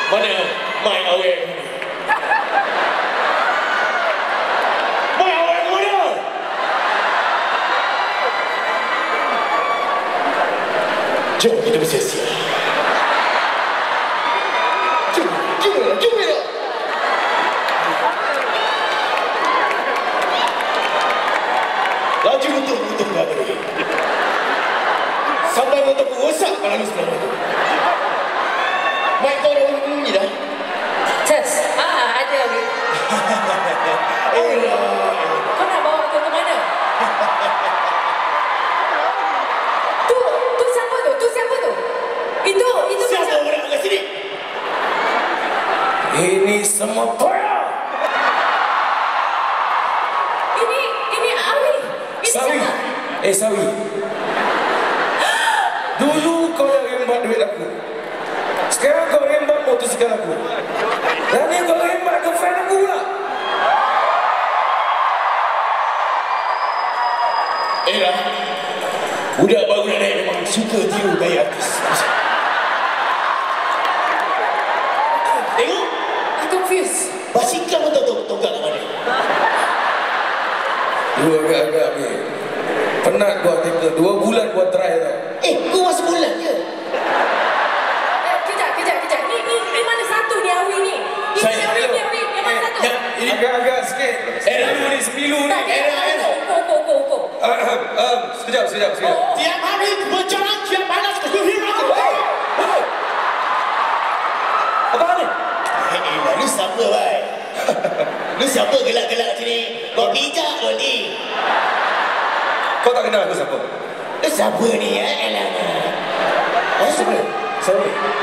Mana mai awet ni? Mai awet mana? Jom kita bersia-sia. Jom. Laju untuk berada ni. Sampai motor ku rosak kalau ni sebelah tu. Mic kau dah bunyi dah. Test. Ada ni. Kau nak bawa aku ke mana? Tu siapa tu? Itu siapa orang kat sini? Ini semua koyak. Ini Awi. Sawi. Sawi. Dulu kau yang rembat duit aku. Sekarang kau rembat motosikal aku. Dan ni kau rembat girlfriend aku pula. Lah, budak baru nak naik memang suka tiru gaya artis. Tengok. I'm confused. Basikal pun tak tahu tonggak kat mana. Dua agak-agak ni. Penat buat tipe 2 bulan buat try tau. Kau masih bulan je. Kejap. Ni mana satu ni Awi ni? Ini Awi. Yang mana satu? Agak-agak sikit. Sembilu ni. Kau. Sekejap. Tiap hari berjalan, tiap panas kehilangan aku. Apa ni? Lu siapa, bai? Lu siapa gelak-gelak sini? Kau bijak kau ni. Kau tak kenal aku siapa? Lu siapa ni, Alamak. Siapa?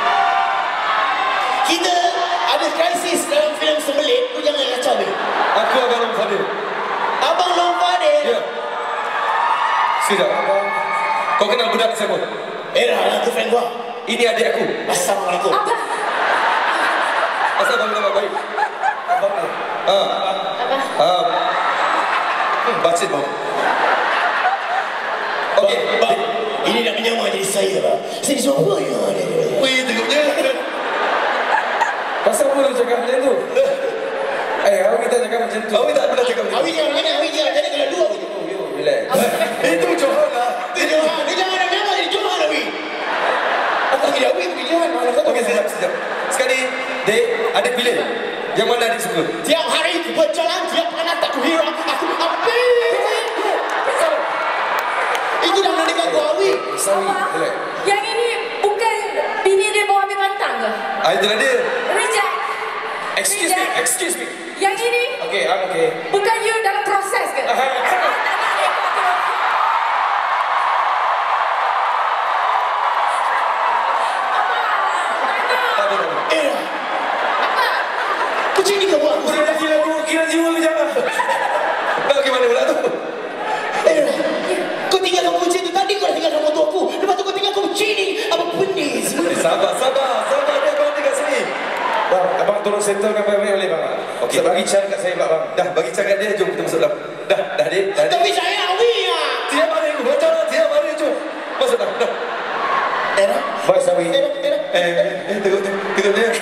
Kita ada krisis dalam filem Sembelit. Lu jangan kacau, bai. Aku Abang Long Fadil. Abang Long Fadil? Ya. Sekejap. Kau kenal budak siapa? Lah, tu friend gua. Ini adik aku. Assalamualaikum. Apa? Asal kau nama baik? Abang ni. Bacit bau. Okey, Bang, ini nak menyamar jadi saya, bang. Saya siapa ya? Wih, tengoknya. Pasal apa lu cakap macam tu? Awi tak cakap macam tu. Awi tak pernah cakap macam tu. Awi jangan. Jadi kalau dua. Relax. Itu Johan lah. Dia jangan nak menyamar jadi Johan, Awi. Aku jadi Awi, aku jadi Johan. Okey, sekejap. Sekali, Dek, adik pilih. Yang mana adik suka? Tiap hari aku berjalan, tiap panas tak kuhira. Aku ambil. Itu dah pernah dengar gua, Awi. Sawi, relax. Yang ini bukan bini dia bawa ambil pantang ke? Itulah dia. Reject. Excuse me. Yang ini Okay, I'm okay. bukan you dalam proses ke? Tak nak rekod tu. Kucing ni kau buat aku. Kira jiwa lu jangan. Nak gimana pula tu? Kau tinggalkan kucing tu tadi, kau dah tinggalkan motor aku. Lepas tu kau tinggalkan kucing ni. Apa benda sebenarnya? Sabar. Dia abang tinggal sini. Bang, abang tolong settlekan baik-baik boleh bang? Okey. Bagi cara kat saya pula bang. Dah, bagi cara kat dia, jom kita masuk dalam. Dah Dik. Tapi saya Awi ya. Tiap hari aku baca, jom. Masuk dah. Era. Baik Sawi. Era. Tengok dia.